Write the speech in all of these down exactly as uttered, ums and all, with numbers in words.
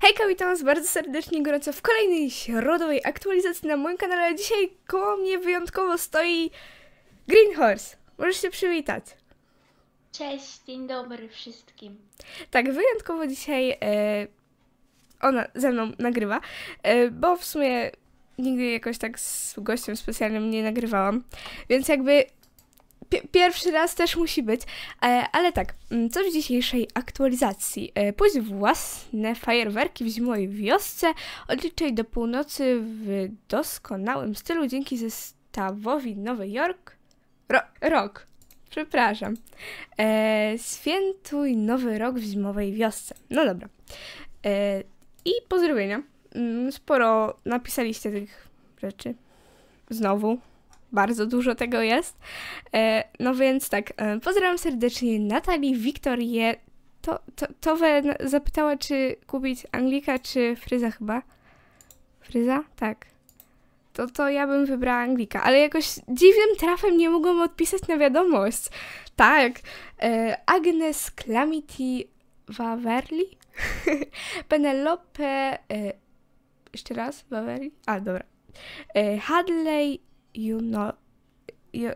Hejka, witam was bardzo serdecznie, gorąco w kolejnej środowej aktualizacji na moim kanale. Dzisiaj koło mnie wyjątkowo stoi Green Horse. Możesz się przywitać. Cześć, dzień dobry wszystkim. Tak, wyjątkowo dzisiaj e, ona ze mną nagrywa, e, bo w sumie nigdy jakoś tak z gościem specjalnym nie nagrywałam, więc jakby pi pierwszy raz też musi być. E, ale tak, co w dzisiejszej aktualizacji? E, pójść w własne fajerwerki w zimowej wiosce, odliczyć do północy w doskonałym stylu dzięki zestawowi Nowy Jork. Ro rok. Przepraszam. E, świętuj Nowy Rok w zimowej wiosce. No dobra. E, I pozdrowienia. Sporo napisaliście tych rzeczy. Znowu. Bardzo dużo tego jest. E, no więc tak, e, pozdrawiam serdecznie Natalii, Wiktorię. To, to, Towe zapytała, czy kupić Anglika, czy Fryza chyba. Fryza? Tak. To, to ja bym wybrała Anglika, ale jakoś dziwnym trafem nie mogłam odpisać na wiadomość. Tak. E, Agnes Calamity Waverly? Penelope... E, jeszcze raz? Waverly? A, dobra. E, Hadley You know... You...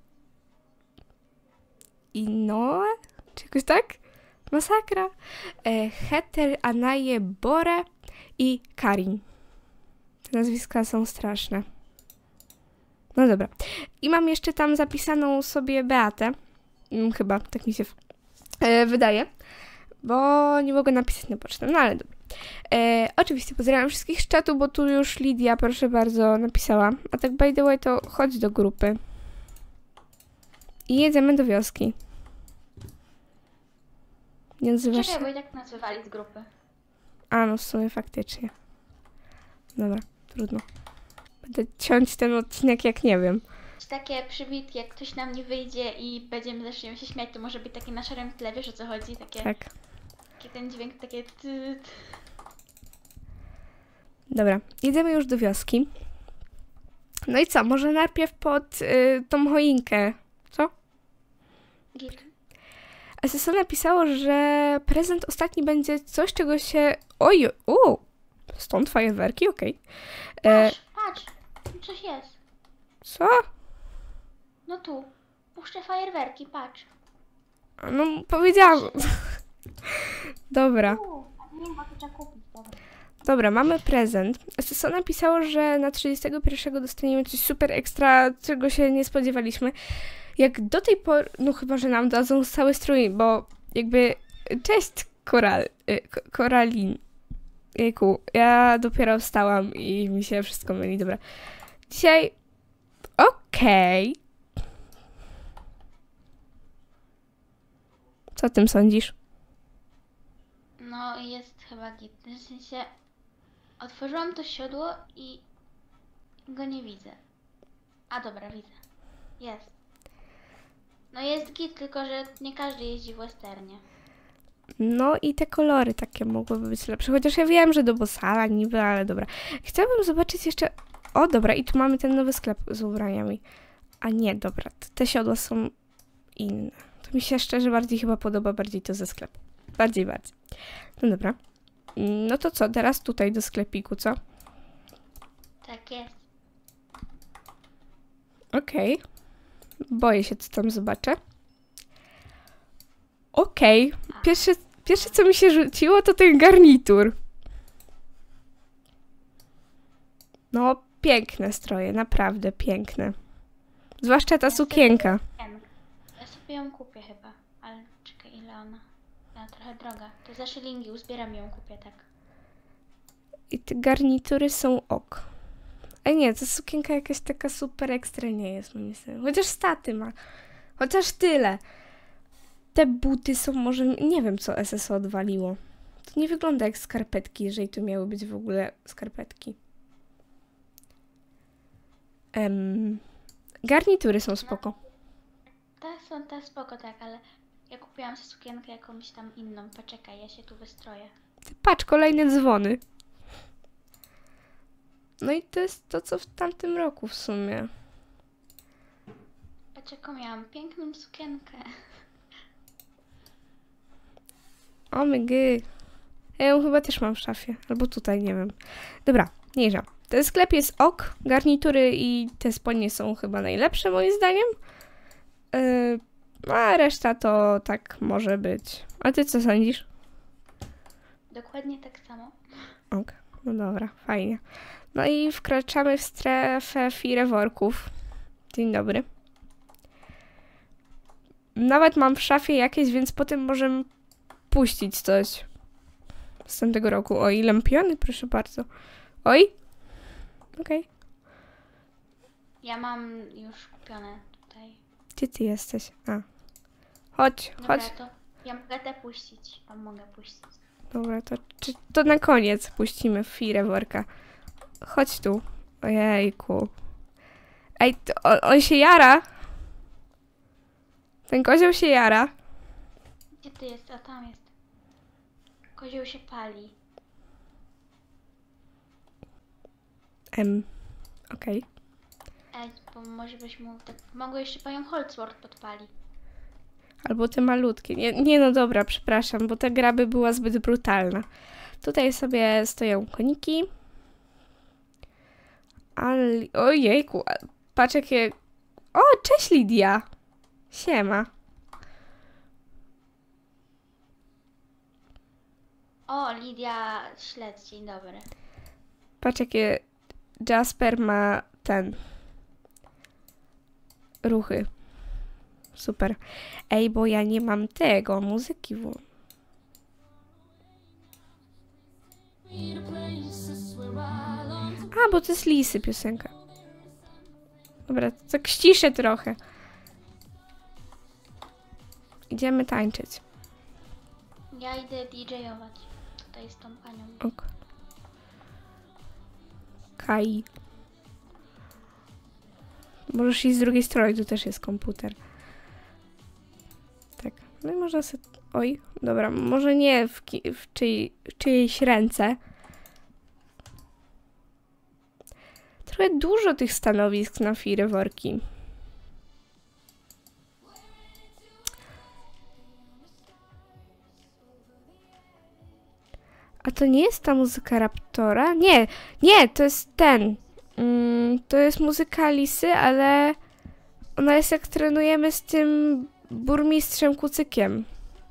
Inoue? Czy jakoś tak? Masakra. E, Heter, Anaje, Bore i Karin. Te nazwiska są straszne. No dobra. I mam jeszcze tam zapisaną sobie Beatę. Hmm, chyba, tak mi się e, wydaje. Bo nie mogę napisać na pocztę. No ale dobra. E, oczywiście pozdrawiam wszystkich z czatu, bo tu już Lidia, proszę bardzo, napisała. A tak by the way, to chodź do grupy. I jedziemy do wioski. Nie nazywasz się? Czekaj, bo i tak nas wywali z grupy. A, no w sumie faktycznie. Dobra, trudno. Będę ciąć ten odcinek jak nie wiem. Takie przybitki, jak ktoś nam nie wyjdzie i będziemy zaczniemy się śmiać, to może być takie na szarym tle, wiesz o co chodzi? Takie, Tak. taki ten dźwięk, takie ty. Dobra, jedziemy już do wioski. No i co, może najpierw pod y, tą choinkę, co? Git. S S O napisało, że prezent ostatni będzie coś, czego się... Oj, u, stąd fajerwerki, okej. Okay. Patrz, patrz, coś jest. Co? No tu, puszczę fajerwerki, patrz. No, powiedziałam. Dobra. Tu, a nie ma, to trzeba kupić, dobra. Dobra, mamy prezent. S S O napisało, że na trzydziestego pierwszego dostaniemy coś super ekstra, czego się nie spodziewaliśmy. Jak do tej pory, no chyba, że nam dadzą cały strój, bo jakby, cześć Koral, Koralin. Jejku, ja dopiero wstałam i mi się wszystko myli, dobra. Dzisiaj, okej. Okay. Co o tym sądzisz? No jest chyba git, w sensie otworzyłam to siodło i go nie widzę. A dobra, widzę. Jest. No jest git, tylko że nie każdy jeździ w westernie. No i te kolory takie mogłyby być lepsze, chociaż ja wiem, że do Bosala niby, ale dobra. Chciałabym zobaczyć jeszcze... O, dobra, i tu mamy ten nowy sklep z ubraniami. A nie, dobra, te siodła są inne. To mi się szczerze bardziej chyba podoba, bardziej to ze sklepu. Bardziej, bardziej. No dobra. No to co, teraz tutaj do sklepiku, co? Tak jest. Okej. Okay. Boję się, co tam zobaczę. Okej. Okay. Pierwsze, pierwsze, co mi się rzuciło, to ten garnitur. No, piękne stroje, naprawdę piękne. Zwłaszcza ta Ja sukienka. Sobie, ja sobie ją kupię chyba, ale czekaj, ile ona? Ona trochę droga. To za szylingi uzbieram i ją kupię, tak. I te garnitury są ok. Ej nie, ta sukienka jakaś taka super ekstra nie jest, moim zdaniem. Chociaż staty ma. Chociaż tyle. Te buty są może... Nie wiem, co S S O odwaliło. To nie wygląda jak skarpetki, jeżeli to miały być w ogóle skarpetki. Um, garnitury są spoko. Te są te spoko, tak, ale ja kupiłam sobie sukienkę jakąś tam inną. Poczekaj, ja się tu wystroję. Patrz, kolejne dzwony. No i to jest to, co w tamtym roku w sumie. Patrz, jaką miałam piękną sukienkę. O my gy. Ja ją chyba też mam w szafie. Albo tutaj, nie wiem. Dobra, mniejsza. Ten sklep jest ok. Garnitury i te spodnie są chyba najlepsze moim zdaniem. Yy, a reszta to tak może być. A ty co sądzisz? Dokładnie tak samo. Ok, no dobra, fajnie. No i wkraczamy w strefę fireworków. Dzień dobry. Nawet mam w szafie jakieś, więc potem możemy puścić coś z tamtego roku. Oj, lampiony, proszę bardzo. Oj. Okej. Okay. Ja mam już kupione tutaj. Gdzie ty jesteś? A. Chodź, Dobra, chodź. to ja mogę te puścić. Wam mogę puścić. Dobra, to, czy, to na koniec puścimy fireworka. Chodź tu. Ojejku. Ej, to, on, on się jara. Ten kozioł się jara. Gdzie ty jest? A tam jest. Kozioł się pali. Em, okej. Ej, bo może byś mu tak mogło jeszcze panią Holzworth podpali. Albo te malutkie. Nie, nie no dobra, przepraszam, bo ta gra by była zbyt brutalna. Tutaj sobie stoją koniki. Ale... Ojejku, patrz jakie... O, cześć Lidia! Siema. O, Lidia Śledź, dzień dobry. Patrz jakie Jasper ma ten... ruchy. Super. Ej, bo ja nie mam tego, muzyki w... A, bo to jest Lisy piosenka. Dobra, to tak ściszę trochę. Idziemy tańczyć. Ja idę didżejować. Tutaj z tą panią. Ok. Kai. Możesz iść z drugiej strony, tu też jest komputer. Tak. No i można sobie... Oj, dobra, może nie w, ki w, czyj w czyjejś ręce. Trochę dużo tych stanowisk na fireworki. A to nie jest ta muzyka Raptora? Nie, nie, to jest ten. Mm, to jest muzyka Lisy, ale ona jest jak trenujemy z tym burmistrzem Kucykiem.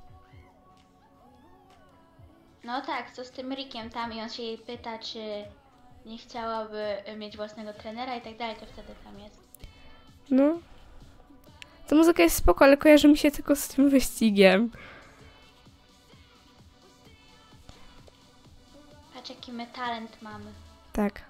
No tak, co z tym Rickiem tam i on się jej pyta, czy nie chciałaby mieć własnego trenera i tak dalej, to wtedy tam jest. No. Ta muzyka jest spoko, ale kojarzy mi się tylko z tym wyścigiem. Patrz jaki my talent mamy. Tak.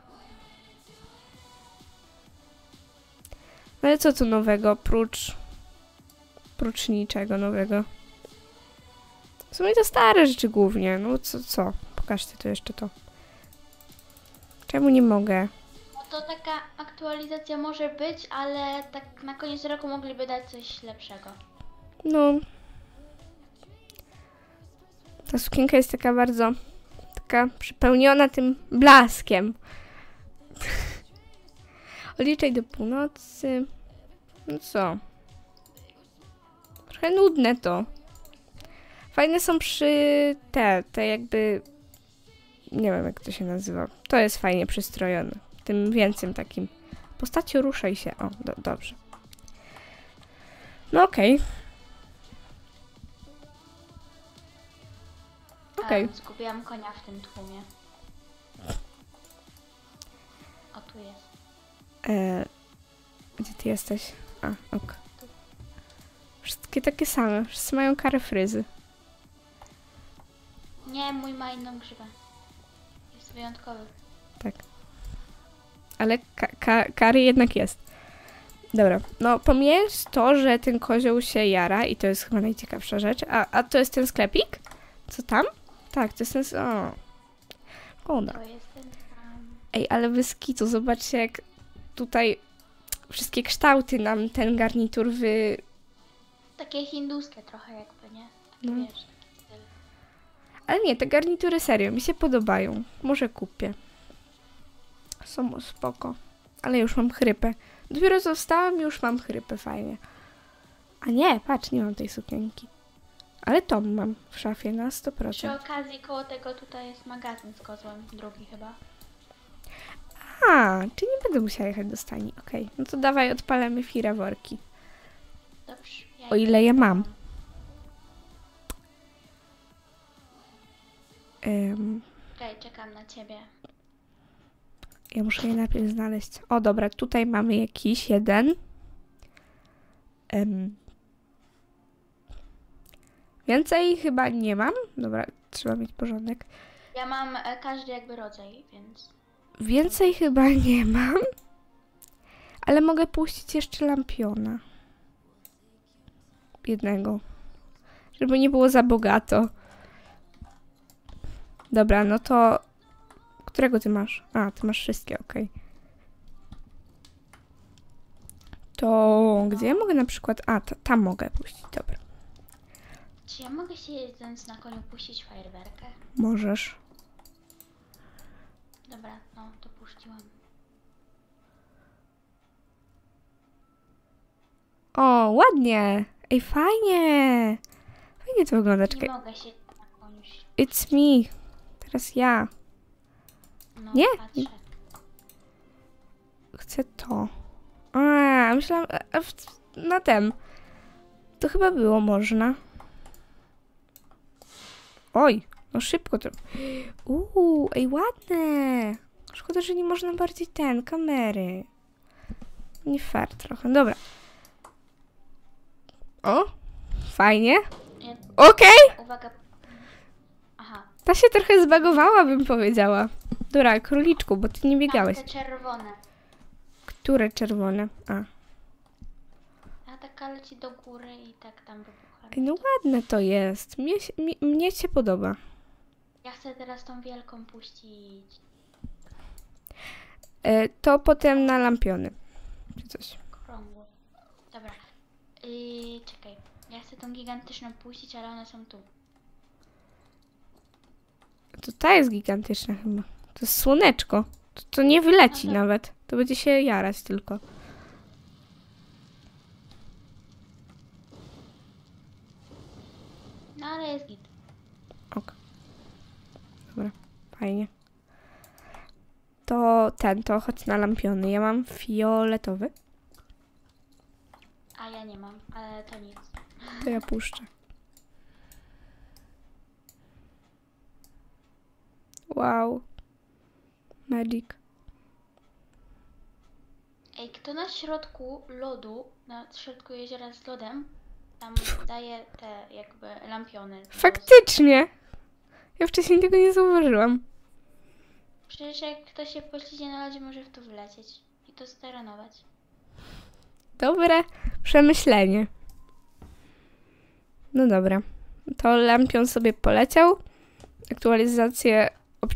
No ale co tu nowego, prócz... prócz niczego nowego? W sumie to stare rzeczy głównie. No co, co? Pokażcie tu jeszcze to. Czemu nie mogę? No to taka aktualizacja może być, ale tak na koniec roku mogliby dać coś lepszego. No. Ta sukienka jest taka bardzo... taka przypełniona tym blaskiem. Odliczaj do północy. No co? Trochę nudne to. Fajne są przy te, te jakby... Nie wiem jak to się nazywa. To jest fajnie przystrojone. Tym więcej takim. Postaciu ruszaj się. O, do, dobrze. No okej. Okay. Okej. Okay. Zgubiłam konia w tym tłumie. O, tu jest. E, gdzie ty jesteś? A, ok. Wszystkie takie same. Wszyscy mają karę fryzy. Nie, mój ma inną grzywę. Jest wyjątkowy. Tak. Ale ka ka kary jednak jest. Dobra, no pomijając to, że ten kozioł się jara i to jest chyba najciekawsza rzecz. A, a to jest ten sklepik? Co tam? Tak, to jest ten... O. Szkoda. To jest ten sam. Ej, ale bez kitu, zobaczcie jak tutaj wszystkie kształty nam ten garnitur wy... Takie hinduskie trochę jakby, nie? Takie No. wiesz, taki styl. Ale nie, te garnitury serio, mi się podobają. Może kupię. Są spoko. Ale już mam chrypę. Dopiero co wstałam, już mam chrypę, fajnie. A nie, patrz, nie mam tej sukienki. Ale to mam w szafie na sto Przy procent. okazji koło tego tutaj jest magazyn z kozłem, drugi chyba. A, czy nie będę musiała jechać do stajni. Okej, okay. No to dawaj, odpalamy firaworki. Dobrze. Ja O ile je mam. Um, Okej, czekam na ciebie. ja muszę je najpierw znaleźć. O, dobra, tutaj mamy jakiś jeden. Um, więcej chyba nie mam. Dobra, trzeba mieć porządek. Ja mam e, każdy jakby rodzaj, więc... Więcej chyba nie mam. Ale mogę puścić jeszcze lampiona. Jednego. Żeby nie było za bogato. Dobra, no to... Którego ty masz? A, ty masz wszystkie, okej. Okay. To gdzie ja mogę na przykład... A, ta, tam mogę puścić, dobra. Czy ja mogę się jedząc na koniu puścić fajerwerkę? Możesz. Dobra, no to puściłam. O, ładnie! Ej, fajnie! Fajnie to wygląda, Nie czekaj. mogę się na koniu... It's me. Teraz ja. No, Nie. patrzę. Chcę to. A, myślałam... A, a, w- na tem. To chyba było można. Oj, no szybko to... Uuu, ej, ładne! Szkoda, że nie można bardziej ten, kamery. Nie fair trochę, dobra. O, fajnie. Ja... Okej, Uwaga. Aha. ta się trochę zbagowała, bym powiedziała. Dobra, króliczku, bo ty nie biegałeś. Tam te czerwone. Które czerwone? A. A taka leci do góry i tak tam wybucha. Ej, no ładne to jest. Mnie, się- mi, mnie się podoba. Ja chcę teraz tą wielką puścić. E, to potem na lampiony. Czy coś. Krągło. Dobra. Yy, czekaj. Ja chcę tą gigantyczną puścić, ale one są tu. To ta jest gigantyczna chyba. To jest słoneczko. To, to nie wyleci Aha. nawet. To będzie się jarać tylko. No ale jest git. Ok. Dobra, fajnie. To ten, to chodź na lampiony. Ja mam fioletowy. A ja nie mam, ale to nic. To ja puszczę. Wow. Magic. Ej, kto na środku lodu, na środku jeziora z lodem, tam daje te jakby lampiony. Faktycznie. Ja wcześniej tego nie zauważyłam. Przecież jak ktoś się pośliźnie na lodzie, może w to wlecieć i to staranować. Dobre przemyślenie. No dobra. To lampion sobie poleciał. Aktualizację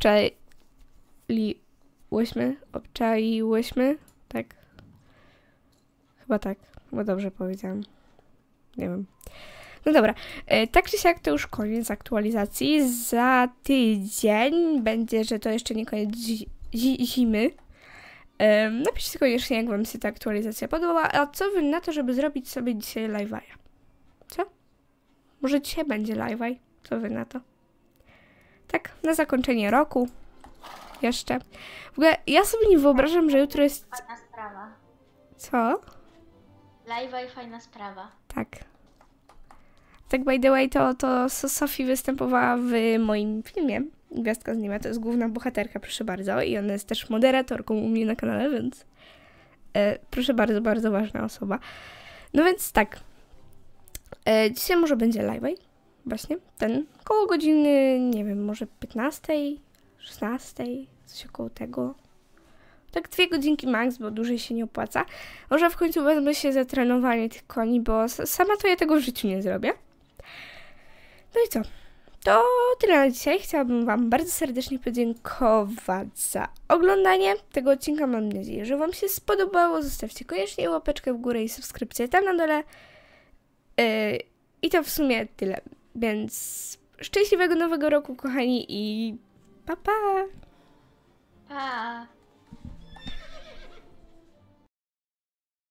obczaiłyśmy. Obczaiłyśmy. Tak. Chyba tak. Chyba dobrze powiedziałam. Nie wiem. No dobra. E, tak czy siak to już koniec aktualizacji. Za tydzień będzie, że to jeszcze nie koniec zi- zi- zimy. Um, napiszcie koniecznie, jak wam się ta aktualizacja podoba. A co wy na to, żeby zrobić sobie dzisiaj live'a? Co? Może dzisiaj będzie live'a? Co wy na to? Tak, na zakończenie roku. Jeszcze. W ogóle ja sobie nie wyobrażam, że jutro jest... Fajna sprawa. Co? Live'a i fajna sprawa. Tak. Tak by the way, to, to So- Sophie występowała w moim filmie. Gwiazdka z nieba to jest główna bohaterka, proszę bardzo. I ona jest też moderatorką u mnie na kanale, więc e, proszę bardzo, bardzo ważna osoba. No więc tak. E, dzisiaj może będzie live'aj. Właśnie. Ten koło godziny, nie wiem, może piętnastej, szesnastej, coś około tego. Tak dwie godzinki max, bo dłużej się nie opłaca. Może w końcu wezmę się za trenowanie tych koni, bo s- sama to ja tego w życiu nie zrobię. No i co? To tyle na dzisiaj. Chciałabym wam bardzo serdecznie podziękować za oglądanie tego odcinka. Mam nadzieję, że wam się spodobało. Zostawcie koniecznie łapeczkę w górę i subskrypcję tam na dole. Yy, I to w sumie tyle. Więc szczęśliwego nowego roku, kochani, i pa pa! Pa!